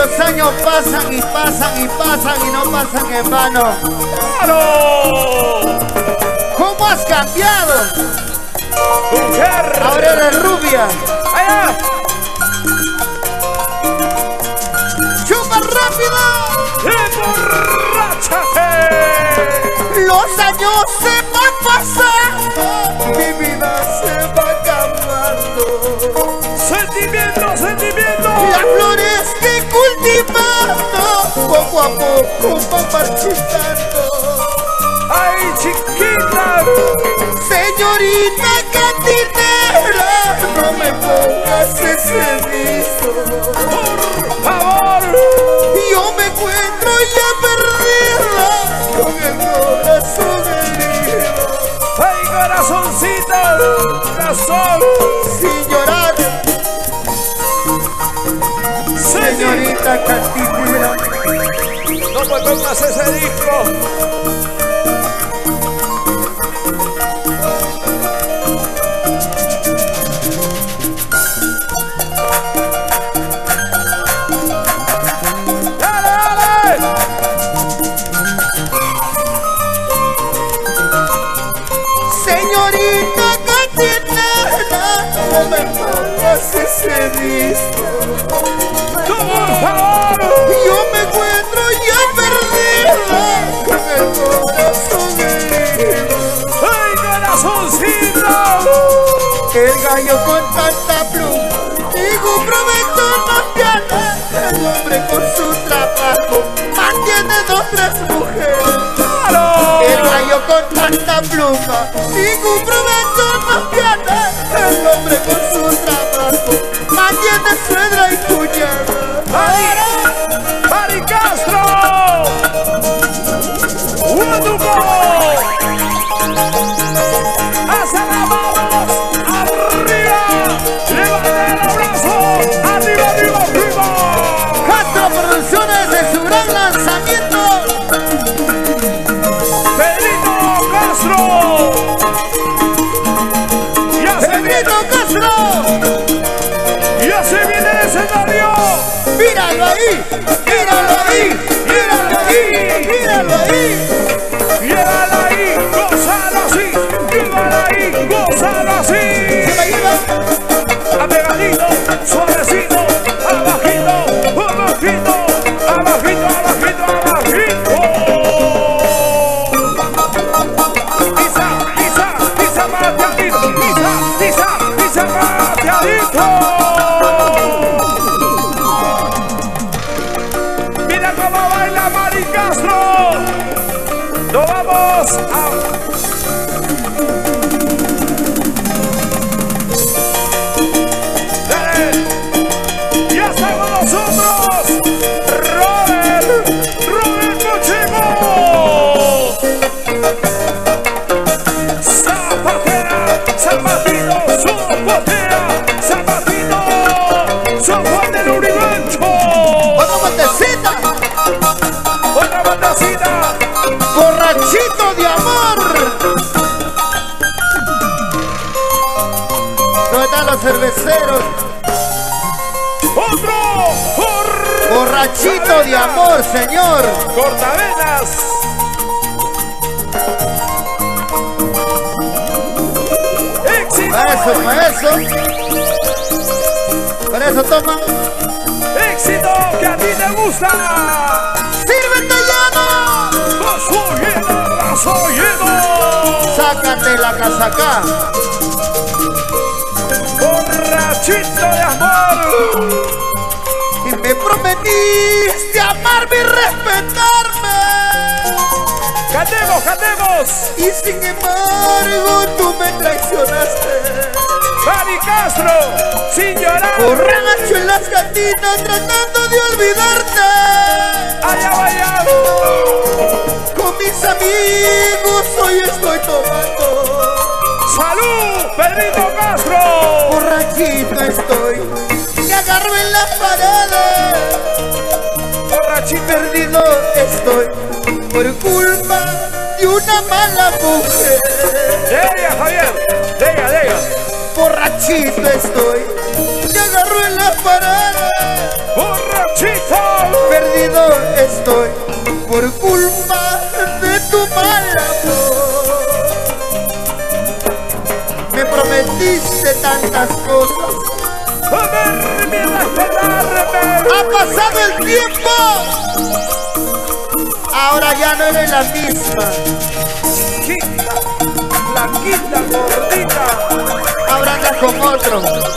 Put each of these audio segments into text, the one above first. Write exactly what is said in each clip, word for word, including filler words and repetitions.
los años pasan y pasan y pasan y no pasan en vano. ¡Claro! ¿Cómo has cambiado? Mujer. Ahora eres rubia. ¡Allá! ¡Chupa rápido! ¡Emborráchate! Los años se van pasando, mi vida se va acabando. ¡Sentimiento, sentimiento! Las flores que cultivando poco a poco van marchitando. ¡Ay, chiquita! Señorita cantinera, no me pongas ese viso. ¡Por favor! Yo me encuentro ya perdida con el corazón herido. ¡Ay, corazoncito! ¡Corazón! Sin llorar, señorita cantinera, no me pongas ese disco. ¡Dale, dale! señorita cantinera, no me pongas ese disco. ¡Por favor! Yo me encuentro ya perdida con el corazón herido. ¡Ay, corazoncito! El gallo con tanta pluma, digo provecho no tiene. El hombre con su trabajo mantiene dos, tres mujeres. ¡Claro! El gallo con tanta pluma, digo provecho no tiene. El hombre con su trabajo mantiene suegra y cuñada. ¡Mari! ¡Mari Castro! ¡Huatuco! ¡Hacia las manos! ¡Arriba! ¡Levanta el abrazo! ¡Arriba, arriba, arriba! Castro Producciones de su gran lanzamiento. ¡Pedrito Castro! ¡Ya se viene! Pedrito Castro, ¡Ya se viene el escenario! míralo ahí, míralo ahí, míralo ahí, míralo ahí. ¡Llévala ahí! ¡Gózalo así! ¡Llévala ahí! ¡Gózalo así! Se la lleva. Apegadito, suavecito, abajito, abajito, abajito, abajito, abajito. Pisa, pisa, pisa mateadito, pisa, pisa, pisa mateadito. Mira cómo baila Mari Castro. Nos vamos a... ¡Ya está con nosotros! ¡Robert! ¡Robert Pacheco! ¡Zapatera! ¡Zapatito! ¡Zapatera! ¡Zapatito! ¡Zapatero del Uribencho! Otra botecita, ¡Otra bandacita! borrachito de amor. ¿Dónde están los cerveceros? ¡Otro! Borrachito de amor, señor. ¡Cortavenas! ¡Éxito! Para eso, para eso. Para eso toman. ¡Éxito que a ti te gusta! ¡Sírvete llano! ¡Vaso lleno! ¡Vaso lleno! Sácate la casaca. ¡Borrachito de amor! Y me prometiste amarme y respetarme. ¡Cantemos, cantemos! Y sin embargo tú me traicionaste. ¡Mari Castro! ¡Sin llorar! Borracho en las cantinas tratando de olvidarte. ¡Allá vaya! Con mis amigos hoy estoy tomando. ¡Salud, Pedrito Castro! Borrachito estoy, me agarro en las paredes. Borrachito Perdido estoy por culpa de una mala mujer. ¡Llega, Javier! ¡Llega, llega! Borrachito estoy, me agarro en las paredes. ¡Borrachito! Perdido estoy por culpa de tu mal amor. Me prometiste tantas cosas. Ha pasado el tiempo. Ahora ya no eres la misma. Chiquita, blanquita, gordita. Ahora andas con otro.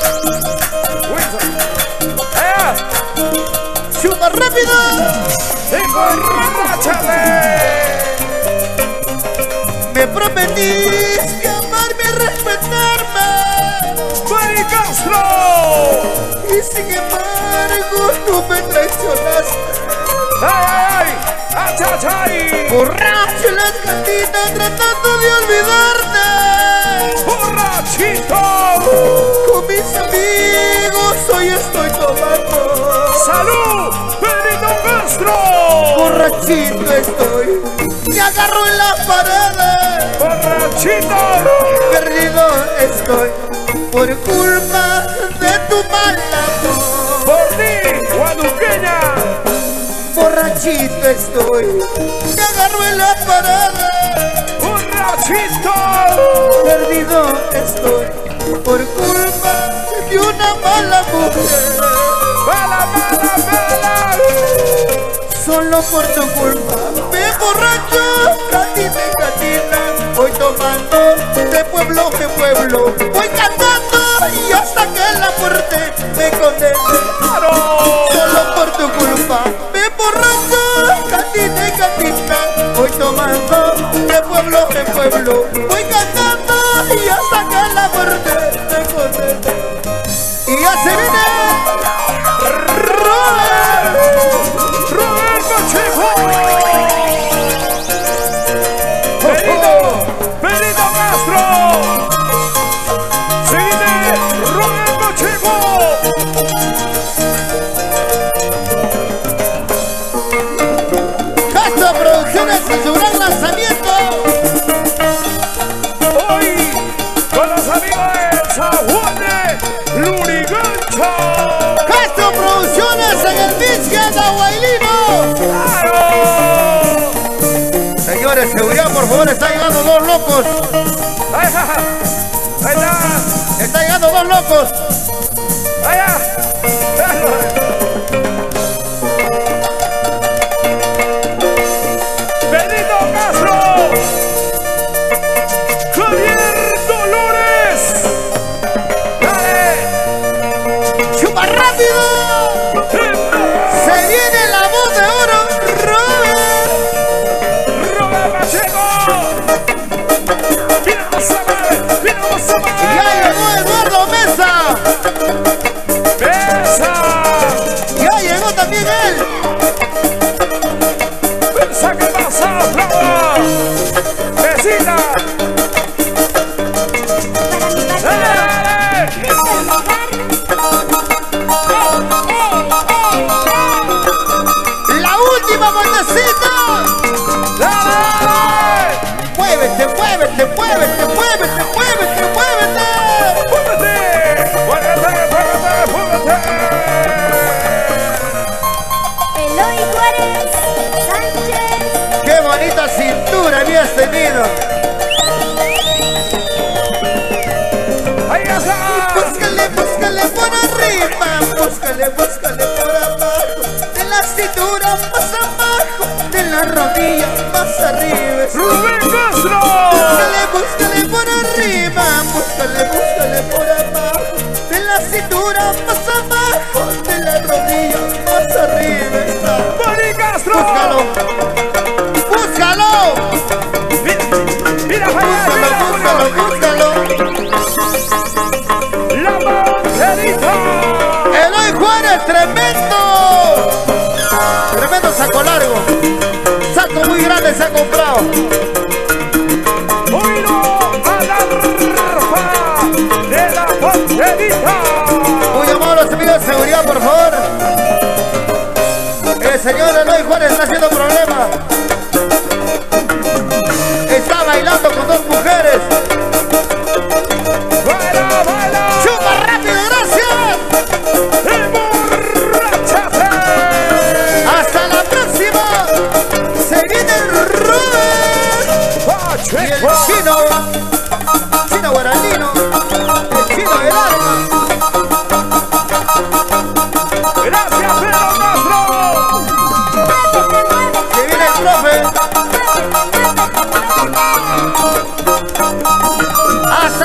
¡Eh! ¡Súper rápido! ¡Emborráchate! Me prometiste amarme y respetarme. ¡Mari Castro! Y sin embargo tú me traicionaste. ¡Ay, ay, ay! ¡Achachay! Borracho en las cantinas tratando de olvidarte. ¡Borrachito! Con mis amigos hoy estoy tomando. ¡Salud! ¡Pedrito Castro! Borrachito estoy. Me agarro en las paredes. ¡Borrachito! Perdido estoy por culpa de tu mal amor. ¡Por ti, guaduqueña! Borrachito estoy, me agarro en la parada. ¡Borrachito! Perdido estoy por culpa de una mala mujer. ¡Mala, mala, mala! Solo por tu culpa me borracho, catina y catina. Voy tomando de pueblo en pueblo, voy cantando y hasta que la muerte me condene. ¡Claro! Solo por tu culpa me borracho, catina y catina. Voy tomando de pueblo en pueblo, voy cantando y hasta que la muerte me condene. Y ya se viene Robert, ¡Robert Pacheco! ¡Pedrito! ¡Pedrito Castro! ¡Se viene Robert Pacheco! Castro Producciones y su gran lanzamiento. Hoy con los amigos de San Juan de Lurigancho. Castro Producciones en el disque Nahuaylino. ¡Claro! Señores, seguridad, por favor, está llegando dos locos. ¡Ahí está! ¡Ahí está! Está llegando dos locos. ¡Allá! ¡Pedrito Castro! ¡Javier Dolores! ¡Dale! ¡Chupa rápido! Se viene la voz de oro, Robert. ¡Robert Pacheco! ¡Mira los amables! ¡Mira los amables! Ya llegó Eduardo Mesa. ¡Mesa! Ya llegó también él. ¡Mesa que pasa! ¡Brava! ¡Mesita! ¡Dale! La última vueltecita. ¡Dale! Muévete, muévete, muévete, muévete, muévete, muévete. ¡Fúmate! ¡Fúmate, fúmate, fúmate! Eloy Juárez Sánchez. Qué bonita cintura habías tenido. ¡Ahí está! Búscale, búscale por arriba, búscale, búscale por abajo, de la cintura más abajo, de la rodilla más arriba. ¡Rubén Castro! Búscale, búscale por arriba, búscale, búscale por abajo, de la cintura más abajo, de la rodilla más arriba está. ¡Mari Castro! Búscalo, búscalo, ¡Mira, mira, allá, búscalo, mira! búscalo, búscalo. ¡La banderita! Eloy Juárez, tremendo, tremendo saco largo, saco muy grande se ha comprado. ¡Oído a la Y el chino, chino guaranino, el chino del alma. Gracias, Pedro Castro. Que viene el profe. Hasta